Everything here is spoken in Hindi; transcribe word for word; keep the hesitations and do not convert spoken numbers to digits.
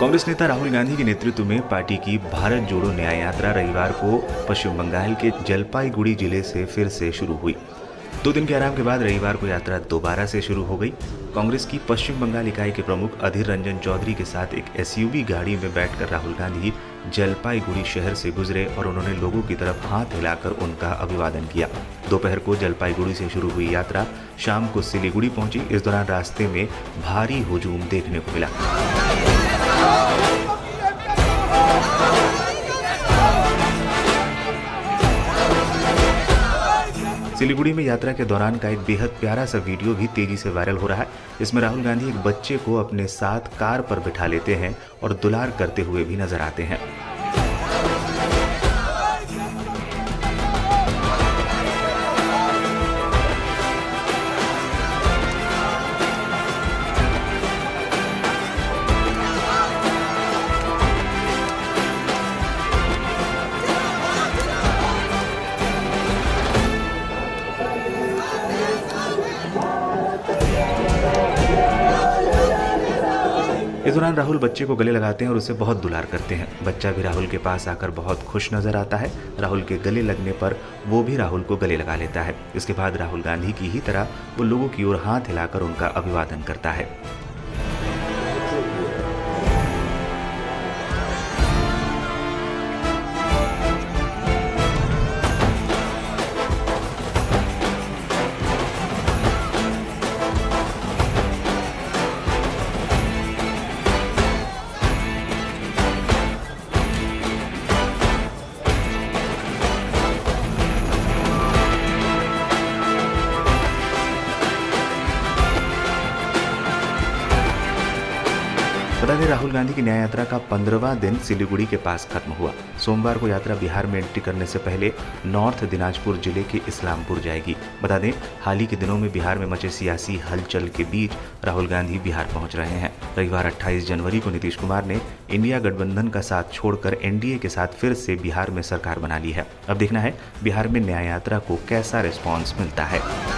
कांग्रेस नेता राहुल गांधी के नेतृत्व में पार्टी की भारत जोड़ो न्याय यात्रा रविवार को पश्चिम बंगाल के जलपाईगुड़ी जिले से फिर से शुरू हुई। दो दिन के आराम के बाद रविवार को यात्रा दोबारा से शुरू हो गई। कांग्रेस की पश्चिम बंगाल इकाई के प्रमुख अधीर रंजन चौधरी के साथ एक एसयूवी गाड़ी में बैठकर राहुल गांधी जलपाईगुड़ी शहर से गुजरे और उन्होंने लोगों की तरफ हाथ हिलाकर उनका अभिवादन किया। दोपहर को जलपाईगुड़ी से शुरू हुई यात्रा शाम को सिलीगुड़ी पहुंची। इस दौरान रास्ते में भारी हुजूम देखने को मिला। सिलीगुड़ी में यात्रा के दौरान का एक बेहद प्यारा सा वीडियो भी तेजी से वायरल हो रहा है। इसमें राहुल गांधी एक बच्चे को अपने साथ कार पर बिठा लेते हैं और दुलार करते हुए भी नजर आते हैं। इस दौरान राहुल बच्चे को गले लगाते हैं और उसे बहुत दुलार करते हैं। बच्चा भी राहुल के पास आकर बहुत खुश नजर आता है। राहुल के गले लगने पर वो भी राहुल को गले लगा लेता है। इसके बाद राहुल गांधी की ही तरह वो लोगों की ओर हाथ हिलाकर उनका अभिवादन करता है। बता दें, राहुल गांधी की न्याय यात्रा का पंद्रहवां दिन सिलीगुड़ी के पास खत्म हुआ। सोमवार को यात्रा बिहार में एंट्री करने से पहले नॉर्थ दिनाजपुर जिले के इस्लामपुर जाएगी। बता दें, हाल ही के दिनों में बिहार में मचे सियासी हलचल के बीच राहुल गांधी बिहार पहुंच रहे हैं। रविवार अट्ठाईस जनवरी को नीतीश कुमार ने इंडिया गठबंधन का साथ छोड़कर एनडीए के साथ फिर से बिहार में सरकार बना ली है। अब देखना है बिहार में न्याय यात्रा को कैसा रिस्पॉन्स मिलता है।